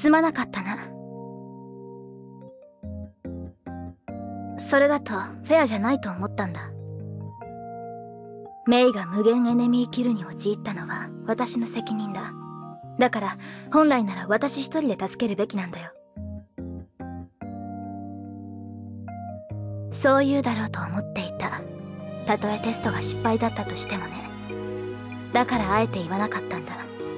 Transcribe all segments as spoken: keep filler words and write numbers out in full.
すまなかったな。それだとフェアじゃないと思ったんだ。メイが無限エネミーキルに陥ったのは私の責任だ。だから本来なら私一人で助けるべきなんだよ。そう言うだろうと思っていた。たとえテストが失敗だったとしてもね。だからあえて言わなかったんだ。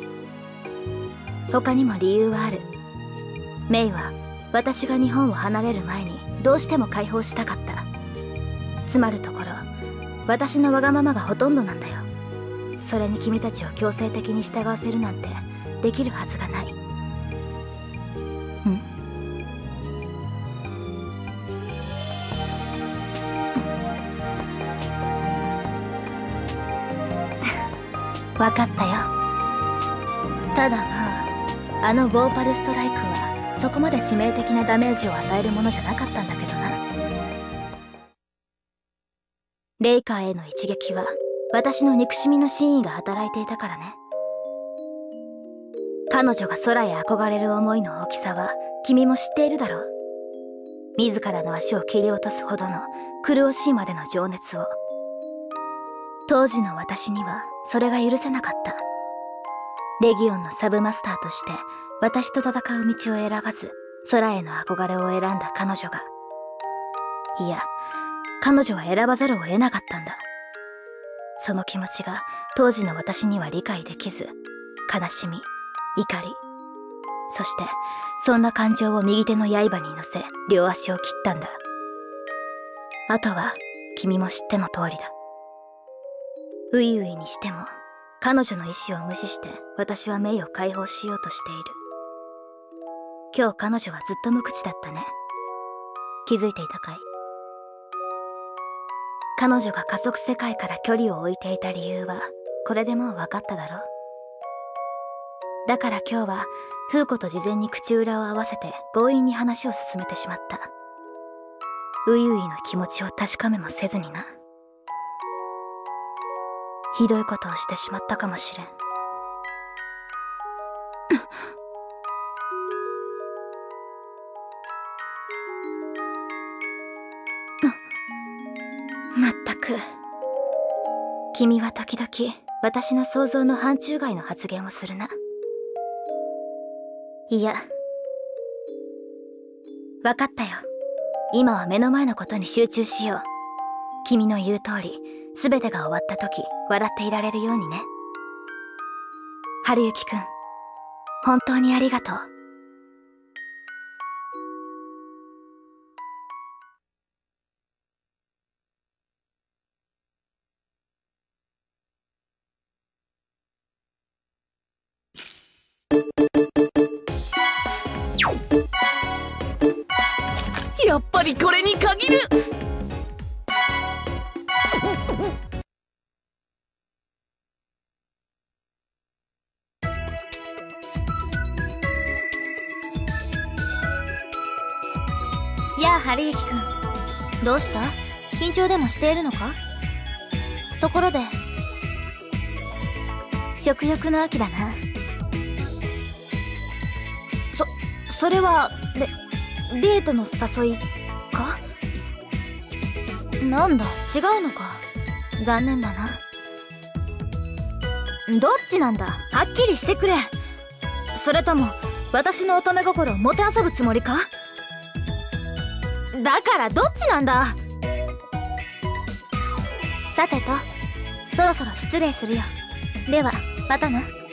他にも理由はある。メイは私が日本を離れる前にどうしても解放したかった。つまるところ私のわがままがほとんどなんだよ。それに君たちを強制的に従わせるなんてできるはずがない。ん？分かったよ。ただまああのボーパルストライクはそこまで致命的なダメージを与えるものじゃなかったんだけどな。レイカーへの一撃は私の憎しみの真意が働いていたからね。彼女が空へ憧れる思いの大きさは君も知っているだろう。自らの足を切り落とすほどの苦しいまでの情熱を。当時の私にはそれが許せなかった。レギオンのサブマスターとして私と戦う道を選ばず空への憧れを選んだ彼女が、いや彼女は選ばざるを得なかったんだ。その気持ちが当時の私には理解できず、悲しみ、怒り、そしてそんな感情を右手の刃に乗せ両足を切ったんだ。あとは君も知っての通りだ。ういういにしても彼女の意志を無視して私はメイを解放しようとしている。今日彼女はずっと無口だったね。気づいていたかい？彼女が加速世界から距離を置いていた理由はこれでもう分かっただろう。だから今日はフーコと事前に口裏を合わせて強引に話を進めてしまった。ういういの気持ちを確かめもせずにな。ひどいことをしてしまったかもしれん。まったく。君は時々私の想像の範疇外の発言をするな。いや、分かったよ。今は目の前のことに集中しよう。君の言う通り全てが終わった時笑っていられるようにね。春雪くん、本当にありがとう。 やっぱりこれに限る。 やあ春雪くん、どうした？緊張でもしているのか？ところで食欲の秋だな。そそれはデデートの誘いか？なんだ違うのか。残念だな。どっちなんだ、はっきりしてくれ。それとも私の乙女心をもてあそぶつもりか？だからどっちなんだ。さてと、そろそろ失礼するよ。ではまたな。